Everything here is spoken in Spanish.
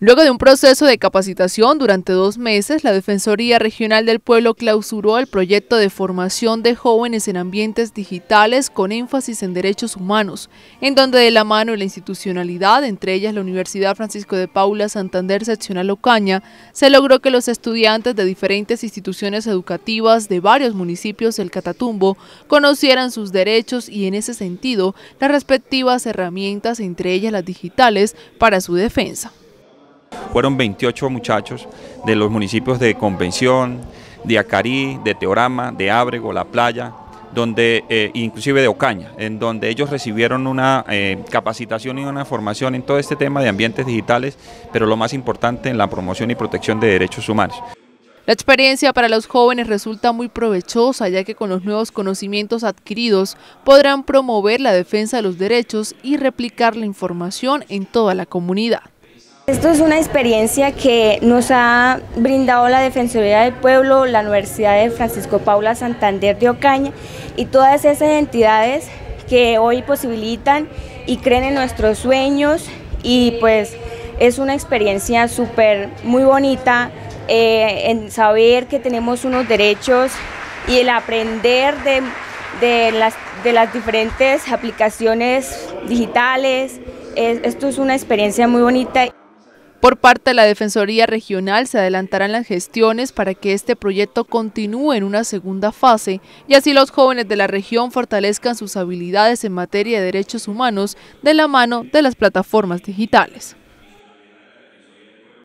Luego de un proceso de capacitación durante 2 meses, la Defensoría Regional del Pueblo clausuró el proyecto de formación de jóvenes en ambientes digitales con énfasis en derechos humanos, en donde de la mano de la institucionalidad, entre ellas la Universidad Francisco de Paula Santander Seccional Ocaña, se logró que los estudiantes de diferentes instituciones educativas de varios municipios del Catatumbo conocieran sus derechos y en ese sentido las respectivas herramientas, entre ellas las digitales, para su defensa. Fueron 28 muchachos de los municipios de Convención, de Acarí, de Teorama, de Ábrego, La Playa, inclusive de Ocaña, en donde ellos recibieron una capacitación y una formación en todo este tema de ambientes digitales, pero lo más importante en la promoción y protección de derechos humanos. La experiencia para los jóvenes resulta muy provechosa, ya que con los nuevos conocimientos adquiridos podrán promover la defensa de los derechos y replicar la información en toda la comunidad. Esto es una experiencia que nos ha brindado la Defensoría del Pueblo, la Universidad de Francisco Paula Santander de Ocaña y todas esas entidades que hoy posibilitan y creen en nuestros sueños, y pues es una experiencia muy bonita en saber que tenemos unos derechos y el aprender de las diferentes aplicaciones digitales. Esto es una experiencia muy bonita. Por parte de la Defensoría Regional se adelantarán las gestiones para que este proyecto continúe en una segunda fase y así los jóvenes de la región fortalezcan sus habilidades en materia de derechos humanos de la mano de las plataformas digitales.